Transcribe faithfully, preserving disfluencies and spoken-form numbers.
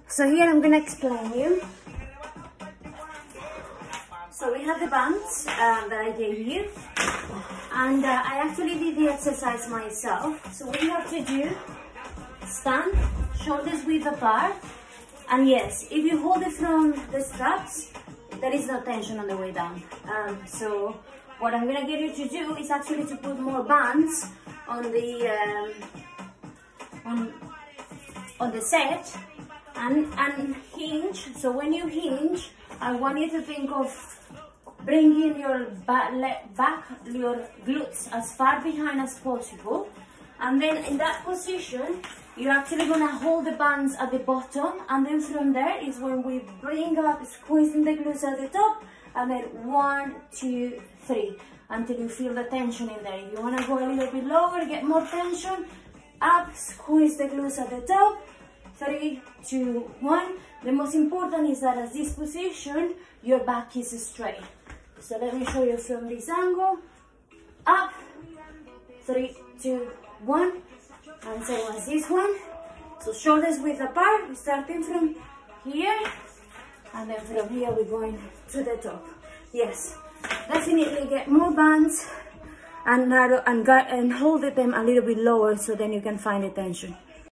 So here I'm gonna explain you. So we have the bands uh, that I gave you, and uh, I actually did the exercise myself. So what you have to do, stand, shoulders width apart, and yes, if you hold it from the straps, there is no tension on the way down. Um, so what I'm gonna get you to do is actually to put more bands on the um, on on the set and and hinge. So when you hinge, I want you to think of bringing your back, back your glutes as far behind as possible, and then in that position you're actually gonna hold the bands at the bottom, and then from there is when we bring up, squeezing the glutes at the top, and then one, two, three, until you feel the tension in there. If you wanna go a little bit lower, get more tension, up, squeeze the glutes at the top, three, two, one. The most important is that at this position, your back is straight. So let me show you from this angle, up, three, two, one, and same as this one. So shoulders width apart, we're starting from here, and then from here we're going to the top. Yes, definitely get more bands and narrow and, and hold them a little bit lower so then you can find the tension.